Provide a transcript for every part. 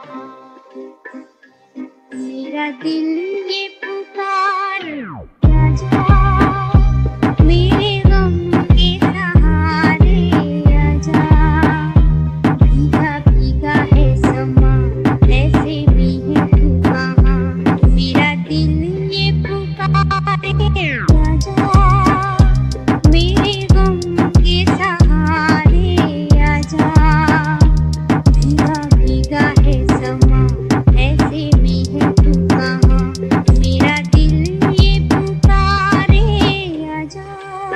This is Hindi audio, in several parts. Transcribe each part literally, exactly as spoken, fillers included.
मेरा दिल ये पुकारे आजा, मेरे गम के सहारे आजा। भीगा भीगा है समा, ऐसे में है तू कहाँ। मेरा दिल ये पुकारे आजा, मेरे गम के सहारे आजा। भीगा भीगा है समा, ऐसे में है तू कहाँ। मेरा दिल ये पुकारे आजा।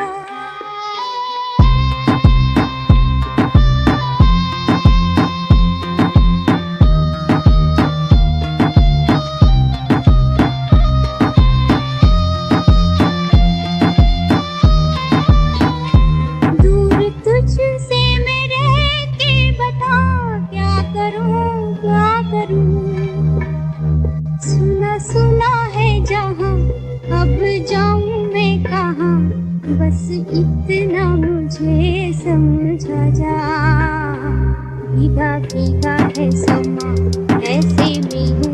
दूर तुझसे मैं रह के बता, क्या करूं क्या करूं। सुना सुना है जहां, अब जाऊं मैं कहां। बस इतना मुझे समझा जा। भीगा भीगा है समा, ऐसे में